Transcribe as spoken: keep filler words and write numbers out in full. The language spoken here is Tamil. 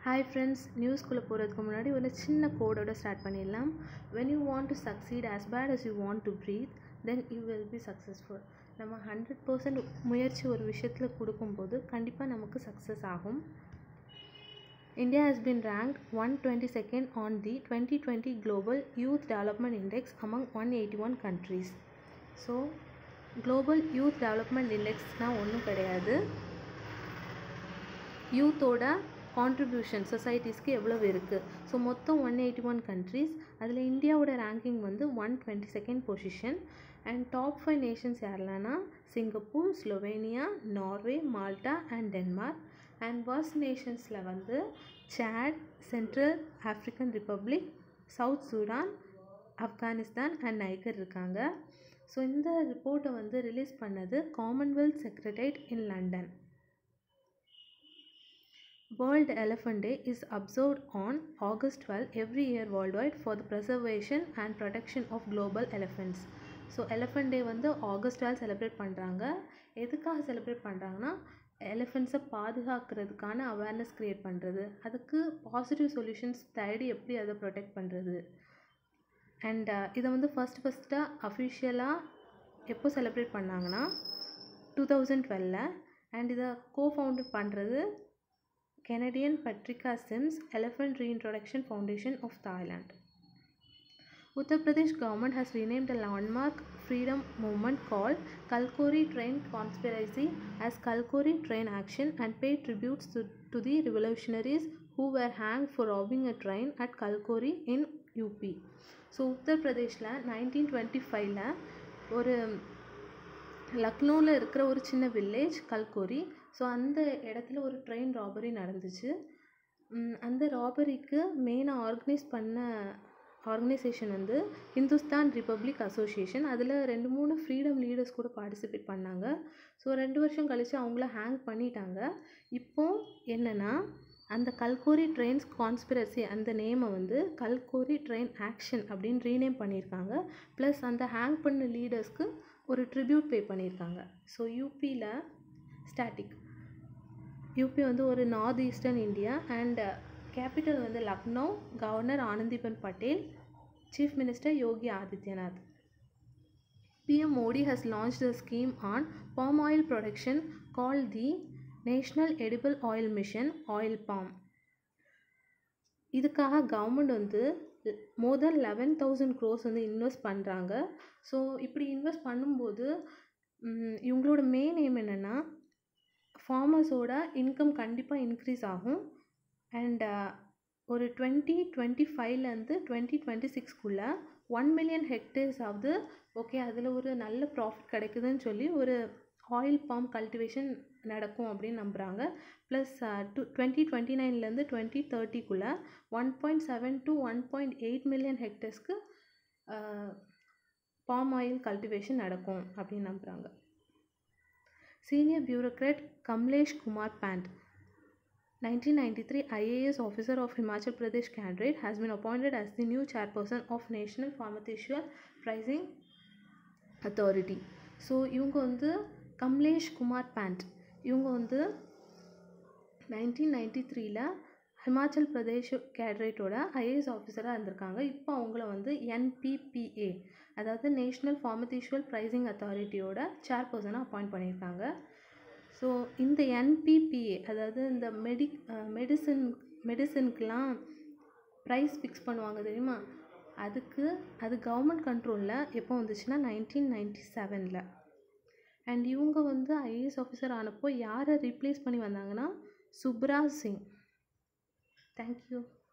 Hi friends, news குள்ள போறதுக்கு முன்னாடி ஒரு சின்ன கோடோட ஸ்டார்ட் பண்ணிடலாம். When you want to succeed as bad as you want to breathe, then you will be successful. நம்ம ஹண்ட்ரட் பர்சன்ட் முயற்சி ஒரு விஷயத்தில் கொடுக்கும்போது கண்டிப்பாக நமக்கு சக்ஸஸ் ஆகும். India has been ranked one hundred twenty-second on the twenty twenty Global Youth Development Index among one hundred eighty-one countries. So, Global Youth Development Indexனால் ஒன்றும் கிடையாது. யூத்தோட கான்ட்ரிபியூஷன் சொசைட்டிஸ்க்கு எவ்வளவு இருக்குது. ஸோ மொத்தம் ஒன் எயிட்டி ஒன் கண்ட்ரீஸ், அதில் இந்தியாவோட ரேங்கிங் வந்து one twenty second position. And top five nations யாரெல்லாம்னா Singapore, Slovenia, Norway, Malta and Denmark. And worst நேஷன்ஸில் வந்து Chad, central African republic, south Sudan, Afghanistan and Niger இருக்காங்க. ஸோ இந்த ரிப்போர்ட்டை வந்து ரிலீஸ் பண்ணது Commonwealth secretariat in London. World Elephant Day is observed on August twelfth every year worldwide for the preservation and protection of global elephants. So elephant day வந்து ஆகஸ்ட் டுவெல் செலிப்ரேட் பண்ணுறாங்க. எதுக்காக செலிப்ரேட் பண்ணுறாங்கன்னா எலிஃபெண்ட்ஸை பாதுகாக்கிறதுக்கான அவேர்னஸ் க்ரியேட் பண்ணுறது, அதுக்கு பாசிட்டிவ் சொல்யூஷன்ஸ் தேடி எப்படி அதை ப்ரொடெக்ட் பண்ணுறது. அண்ட் இதை வந்து ஃபஸ்ட் ஃபஸ்ட்டாக அஃபிஷியலாக எப்போ செலிப்ரேட் பண்ணாங்கன்னா டூ தௌசண்ட் டுவெல்ல. அண்ட் இதை கோஃபவுண்டட் பண்ணுறது Canadian Patrika Sims Elephant Reintroduction Foundation of Thailand. Uttar Pradesh government has renamed a landmark freedom movement called Kalkori Train Conspiracy as Kalkori Train Action and paid tributes to, to the revolutionaries who were hanged for robbing a train at Kalkori in U P. So Uttar Pradeshல நைன்டீன் டுவெண்ட்டி ஃபைவ்ல ஒரு லக்னோவில் இருக்கிற ஒரு சின்ன வில்லேஜ் கல்கோரி. ஸோ அந்த இடத்துல ஒரு ட்ரெயின் ராபரி நடந்துச்சு. அந்த ராபரிக்கு மெயினாக ஆர்கனைஸ் பண்ண ஆர்கனைசேஷன் வந்து ஹிந்துஸ்தான் ரிப்பப்ளிக் அசோசியேஷன். அதில் ரெண்டு மூணு ஃப்ரீடம் லீடர்ஸ் கூட பார்ட்டிசிபேட் பண்ணாங்க. ஸோ ரெண்டு வருஷம் கழித்து அவங்கள ஹேங் பண்ணிட்டாங்க. இப்போது என்னென்னா அந்த கல்கோரி ட்ரெயின்ஸ் கான்ஸ்பிரசி அந்த நேமை வந்து கல்கோரி ட்ரெயின் ஆக்ஷன் அப்படின்னு ரீநேம் பண்ணியிருக்காங்க. ப்ளஸ் அந்த ஹேங் பண்ண லீடர்ஸ்க்கு ஒரு ட்ரிபியூட் பே பண்ணியிருக்காங்க. ஸோ யூபியில் ஸ்டாட்டிக் யூபி வந்து ஒரு north eastern India and capital வந்து Lucknow, governor Anandiben Patel, chief minister Yogi Adityanath. P M Modi has launched a scheme on palm oil production called the National Edible Oil Mission Oil Palm. இதுக்காக கவர்மெண்ட் வந்து more than eleven thousand crores வந்து இன்வெஸ்ட் பண்ணுறாங்க. ஸோ இப்படி இன்வெஸ்ட் பண்ணும்போது இவங்களோட மெயின் எய்ம் என்னென்னா ஃபார்மர்ஸோட இன்கம் கண்டிப்பாக இன்க்ரீஸ் ஆகும். அண்ட் ஒரு டுவெண்ட்டி டுவெண்ட்டி ஃபைவ்லேருந்து டுவெண்ட்டி டுவெண்ட்டி சிக்ஸ்க்குள்ளே ஒன் மில்லியன் ஹெக்டேர்ஸ் ஆகுது. ஓகே, அதில் ஒரு நல்ல ப்ராஃபிட் கிடைக்குதுன்னு சொல்லி ஒரு ஆயில் பாம் கல்டிவேஷன் நடக்கும் அப்படின்னு நம்புகிறாங்க. ப்ளஸ் டூ டுவெண்ட்டி டுவெண்ட்டி நைன்லேருந்து டுவெண்ட்டி தேர்ட்டிக்குள்ளே one point seven to one point eight million ஹெக்டர்ஸ்க்கு பாம் ஆயில் கல்டிவேஷன் நடக்கும் அப்படின்னு நம்புகிறாங்க. Senior bureaucrat Kamlesh Kumar Pant, nineteen ninety-three I A S officer of Himachal Pradesh Cabinet, has been appointed as the new chairperson of National Pharmaceutical Pricing Authority. ஸோ இவங்க வந்து கம்லேஷ் குமார் பேண்ட் இவங்க வந்து நைன்டீன் நைன்டி த்ரீல ஹிமாச்சல் பிரதேஷ் கேட்ரேட்டோட ஐஏஎஸ் ஆஃபீஸராக இருந்திருக்காங்க. இப்போ அவங்கள வந்து என் பி பி ஏ அதாவது நேஷ்னல் ஃபார்மசூட்டிக்கல் ப்ரைசிங் அத்தாரிட்டியோட சேர்பர்சனாக அப்பாயிண்ட் பண்ணியிருக்காங்க. ஸோ இந்த என் பி பி ஏ அதாவது இந்த மெடி மெடிசன் மெடிசனுக்கெலாம் ப்ரைஸ் ஃபிக்ஸ் பண்ணுவாங்க தெரியுமா, அதுக்கு அது கவர்மெண்ட் கண்ட்ரோலில் எப்போ வந்துச்சுன்னா நைன்டீன் நைன்டி செவனில். அண்ட் இவங்க வந்து ஐஏஎஸ் ஆஃபீஸர் ஆனப்போ யாரை ரீப்ளேஸ் பண்ணி வந்தாங்கன்னா சுப்ராஜ் சிங். தேங்க்யூ.